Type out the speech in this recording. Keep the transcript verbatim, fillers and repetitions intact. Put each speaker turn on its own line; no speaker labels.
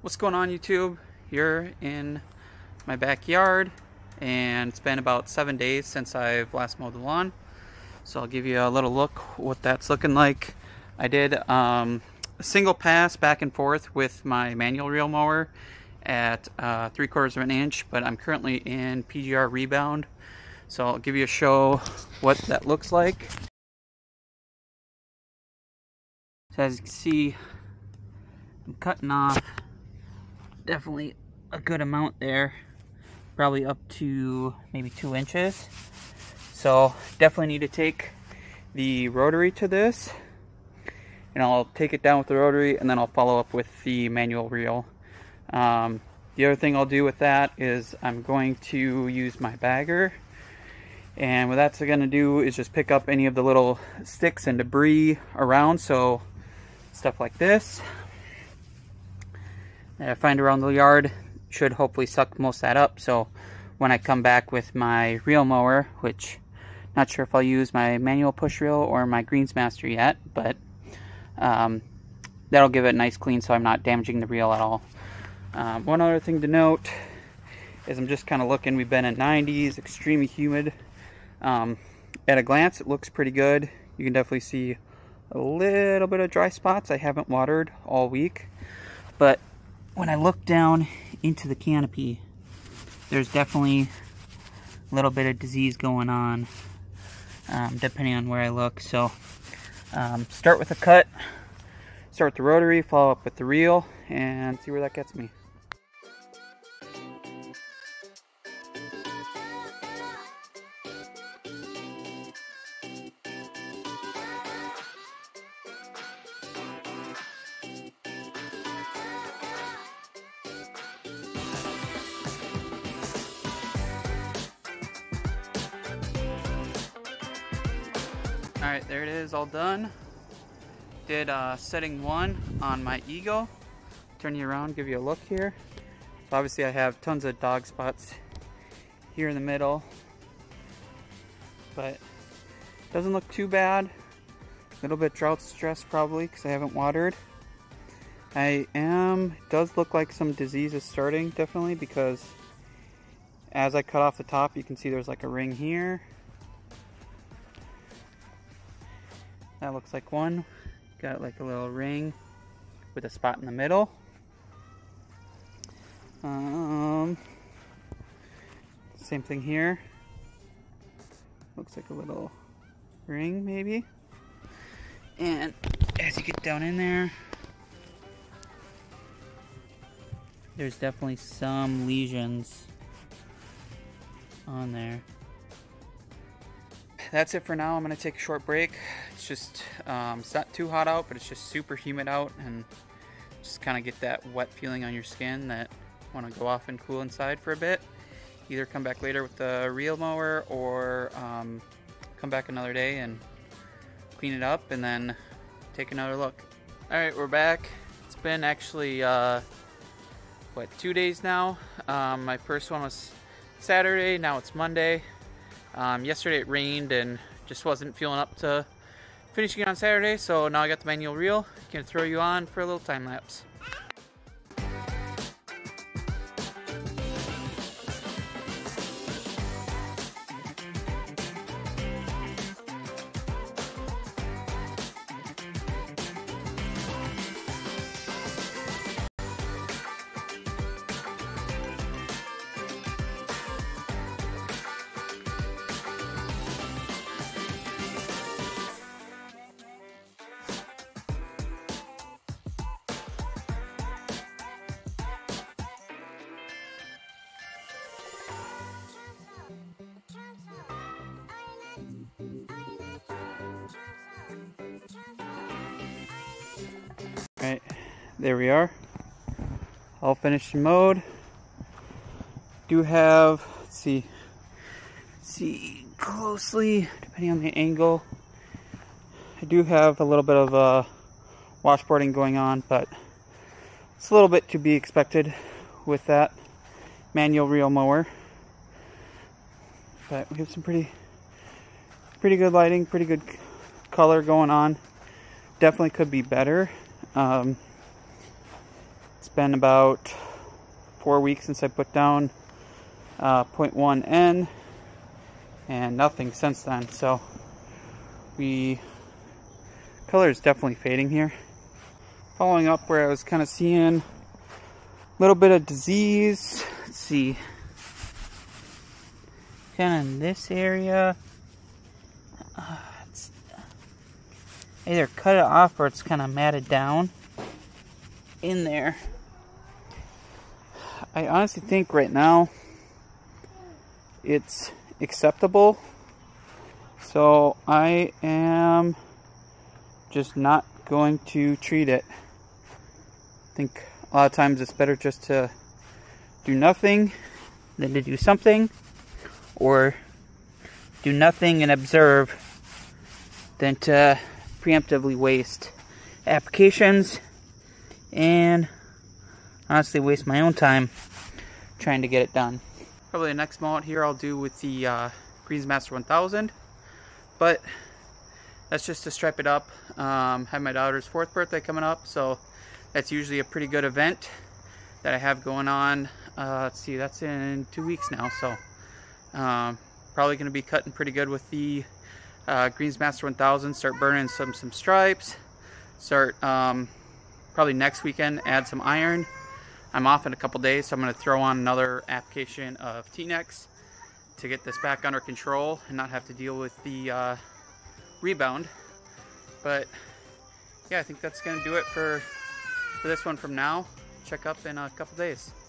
What's going on, YouTube? Here in my backyard, and it's been about seven days since I've last mowed the lawn, so I'll give you a little look what that's looking like. I did um, a single pass back and forth with my manual reel mower at uh, three quarters of an inch, but I'm currently in P G R Rebound, so I'll give you a show what that looks like. So as you can see, I'm cutting off definitely a good amount there, probably up to maybe two inches. So definitely need to take the rotary to this, and I'll take it down with the rotary, and then I'll follow up with the manual reel. Um, the other thing I'll do with that is I'm going to use my bagger, and what that's going to do is just pick up any of the little sticks and debris around, so stuff like this that I find around the yard should hopefully suck most of that up. So when I come back with my reel mower, which not sure if I'll use my manual push reel or my Greensmaster yet, but um, that'll give it a nice clean so I'm not damaging the reel at all. Um, one other thing to note is I'm just kind of looking, we've been in nineties, extremely humid. Um, at a glance it looks pretty good. You can definitely see a little bit of dry spots. I haven't watered all week, but when I look down into the canopy, there's definitely a little bit of disease going on, um, depending on where I look. So um, start with a cut, start with the rotary, follow up with the reel, and see where that gets me. Alright, there it is, all done. Did uh, setting one on my Eagle. Turn you around, give you a look here. So obviously I have tons of dog spots here in the middle, but doesn't look too bad. A little bit drought stress probably because I haven't watered. I am, it does look like some disease is starting definitely, because as I cut off the top you can see there's like a ring here. That looks like one. Got like a little ring with a spot in the middle. Um, same thing here. Looks like a little ring maybe. And as you get down in there, there's definitely some lesions on there. That's it for now. I'm gonna take a short break. It's just um, it's not too hot out, but it's just super humid out, and just kind of get that wet feeling on your skin that want to go off and cool inside for a bit. Either come back later with the reel mower, or um, come back another day and clean it up and then take another look. All right, we're back. It's been actually uh, what, two days now. Um, my first one was Saturday. Now it's Monday. Um, yesterday it rained and just wasn't feeling up to finishing it on Saturday, so now I got the manual reel. Gonna throw you on for a little time lapse. Alright, there we are. All finished and mowed. Do have, let's see, let's see closely, depending on the angle. I do have a little bit of uh, washboarding going on, but it's a little bit to be expected with that manual reel mower. But we have some pretty, pretty good lighting, pretty good color going on. Definitely could be better. Um, it's been about four weeks since I put down uh, point one N, and nothing since then. So we color is definitely fading here. Following up where I was kind of seeing a little bit of disease. Let's see, kind of in this area. Uh, it's either cut it off or it's kind of matted down in there. I honestly think right now it's acceptable, so I am just not going to treat it. I think a lot of times it's better just to do nothing than to do something, or do nothing and observe than to preemptively waste applications and honestly waste my own time trying to get it done. Probably the next mow out here I'll do with the uh, Greensmaster one thousand, but that's just to stripe it up. Um, have my daughter's fourth birthday coming up, so that's usually a pretty good event that I have going on. Uh, let's see, that's in two weeks now, so um, probably going to be cutting pretty good with the uh, Greensmaster one thousand. Start burning some some stripes. Start um, probably next weekend add some iron. I'm off in a couple days, so I'm going to throw on another application of T-Nex to get this back under control and not have to deal with the uh, rebound. But yeah, I think that's going to do it for, for this one from now. Check up in a couple days.